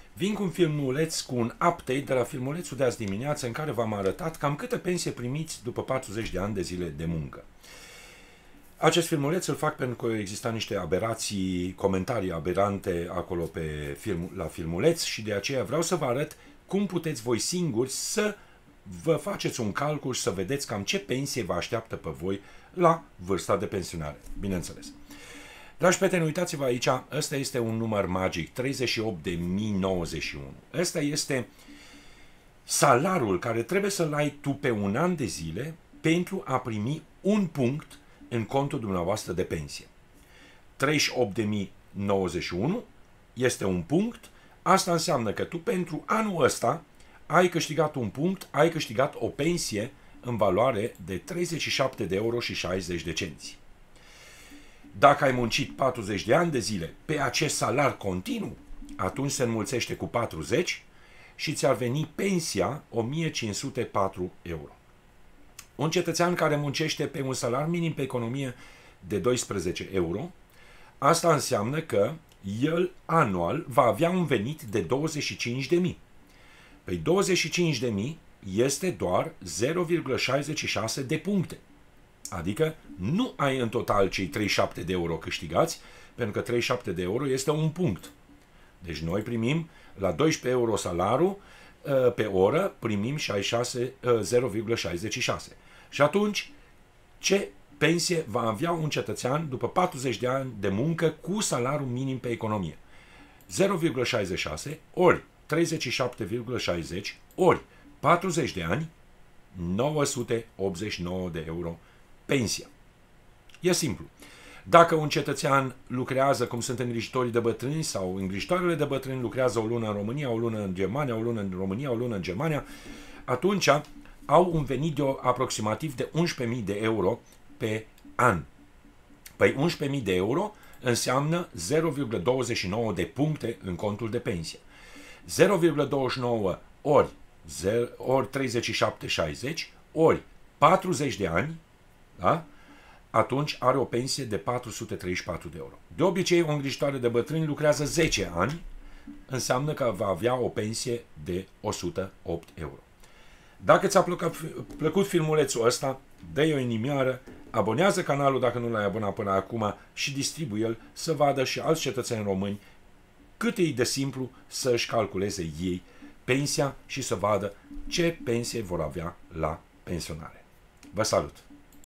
Vin cu un filmuleț, cu un update de la filmulețul de azi dimineață în care v-am arătat cam câtă pensie primiți după 40 de ani de zile de muncă. Acest filmuleț îl fac pentru că există niște aberații, comentarii aberante acolo la filmuleț și de aceea vreau să vă arăt cum puteți voi singuri să vă faceți un calcul și să vedeți cam ce pensie vă așteaptă pe voi la vârsta de pensionare, bineînțeles. Dragi prieteni, uitați-vă aici, ăsta este un număr magic, 38.091. Ăsta este salariul care trebuie să-l ai tu pe un an de zile pentru a primi un punct în contul dumneavoastră de pensie. 38.091 este un punct, asta înseamnă că tu pentru anul ăsta ai câștigat un punct, ai câștigat o pensie în valoare de 37 de euro și 60 de cenți. Dacă ai muncit 40 de ani de zile pe acest salar continuu, atunci se înmulțește cu 40 și ți-ar veni pensia 1504 euro. Un cetățean care muncește pe un salar minim pe economie de 12 euro, asta înseamnă că el anual va avea un venit de 25.000. Păi 25.000 este doar 0,66 de puncte. Adică nu ai în total cei 37 de euro câștigați, pentru că 37 de euro este un punct. Deci noi primim la 12 euro salariul pe oră, primim 0,66. Și atunci, ce pensie va avea un cetățean după 40 de ani de muncă cu salariul minim pe economie? 0,66 ori 37,60 ori 40 de ani, 989 de euro pensia. E simplu. Dacă un cetățean lucrează, cum sunt îngrijitorii de bătrâni sau îngrijitoarele de bătrâni, lucrează o lună în România, o lună în Germania, o lună în România, o lună în Germania, atunci au un venit de aproximativ de 11.000 de euro pe an. Păi 11.000 de euro înseamnă 0,29 de puncte în contul de pensie. 0,29 ori 37,60 ori 40 de ani, da? Atunci are o pensie de 434 de euro. De obicei, o îngrijitoare de bătrâni lucrează 10 ani, înseamnă că va avea o pensie de 108 euro. Dacă ți-a plăcut filmulețul ăsta, dă-i o inimioară, abonează canalul dacă nu l-ai abonat până acum și distribuie-l să vadă și alți cetățeni români cât e de simplu să își calculeze ei pensia și să vadă ce pensie vor avea la pensionare. Vă salut!